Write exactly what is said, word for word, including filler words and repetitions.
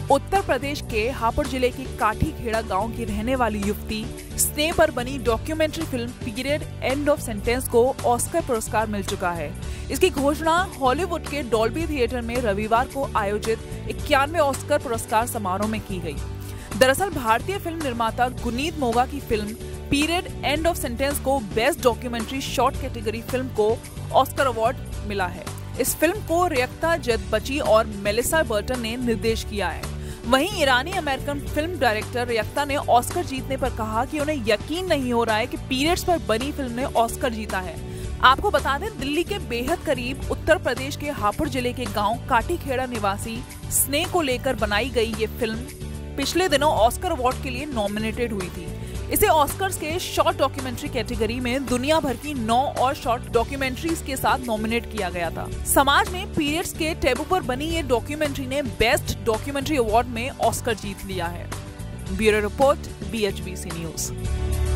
उत्तर प्रदेश के हापुड़ जिले के काठी खेड़ा गांव की रहने वाली युवती स्नेह पर बनी documentary film period end of sentence को ऑस्कर पुरस्कार मिल चुका है। इसकी घोषणा हॉलीवुड के डॉल्बी थिएटर में रविवार को आयोजित इक्यानवे ऑस्कर पुरस्कार समारोह में की गई। दरअसल भारतीय फिल्म निर्माता गुनीत मोगा की film period end of sentence को best documentary short category film को ऑस्कर अवार्ड मिला है। इस फिल्म को रियक्ता जदबची और मेलिसा बर्टन ने निर्देश किया है। वहीं ईरानी अमेरिकन फिल्म डायरेक्टर रियक्ता ने ऑस्कर जीतने पर कहा कि उन्हें यकीन नहीं हो रहा है कि पीरियड्स पर बनी फिल्म ने ऑस्कर जीता है। आपको बता दें, दिल्ली के बेहद करीब उत्तर प्रदेश के हापुड़ जिले के गांव काठीखेड़ा निवासी स्नेह को लेकर बनाई गई ये फिल्म पिछले दिनों ऑस्कर अवार्ड के लिए नॉमिनेटेड हुई थी। इसे ऑस्कर्स के शॉर्ट डॉक्यूमेंट्री कैटेगरी में दुनिया भर की नौ और शॉर्ट डॉक्यूमेंट्रीज के साथ नॉमिनेट किया गया था। समाज में पीरियड्स के टैबू पर बनी ये डॉक्यूमेंट्री ने बेस्ट डॉक्यूमेंट्री अवार्ड में ऑस्कर जीत लिया है। Bureau report, B H B C news.